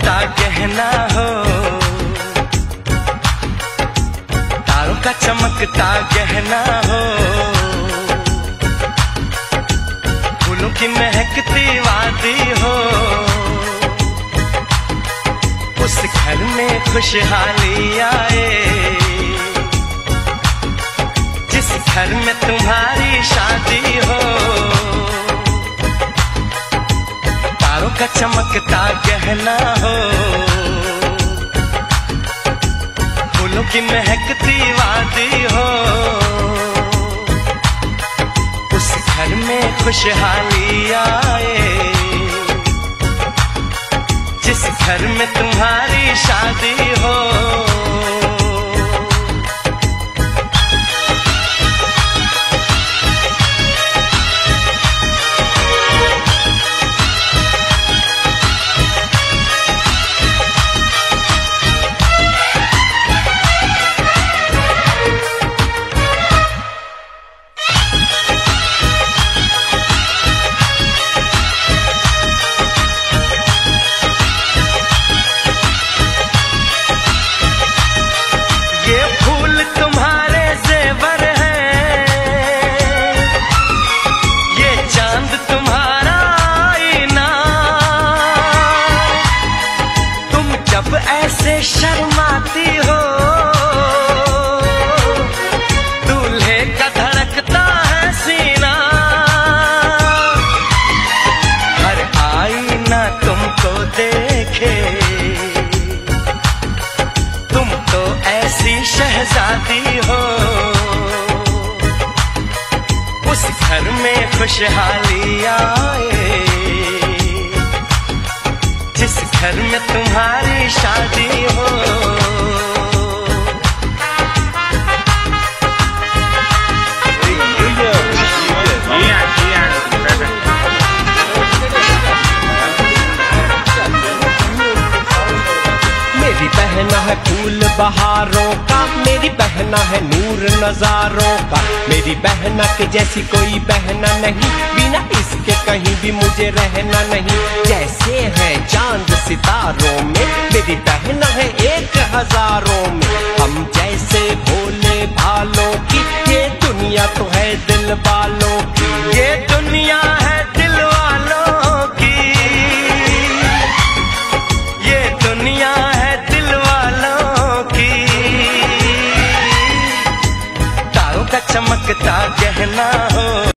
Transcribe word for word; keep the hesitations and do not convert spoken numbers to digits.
चमकता गहना हो, तारों का चमकता गहना हो, फूलों की महकती वादी हो, उस घर में खुशहाली आए जिस घर में तुम्हारी शादी हो। तारों का चमकता गहना हो, फूलों की महकती वादी हो, उस घर में खुशहाली आए जिस घर में तुम्हारी शादी हो। ऐसे शर्माती हो, दूल्हे का धड़कता है सीना, हर आईना तुमको देखे, तुम तो ऐसी शहजादी हो, उस घर में खुशहाली आए जिस घर में तुम्हारी शादी हो। मेरी बहना है फूल बहारों का, मेरी बहना है नूर नजारों का, मेरी बहना के जैसी कोई बहना नहीं, बिना इसके कहीं भी मुझे रहना नहीं। जैसे है चांद सितारों में, मेरी बहना है एक हजारों में, हम जैसे भोले भालों की, ये दुनिया तो है दिल वालों की, ये दुनिया है दिल वालों की, ये दुनिया है दिल वालों की। तारों का चमकता गहना हो,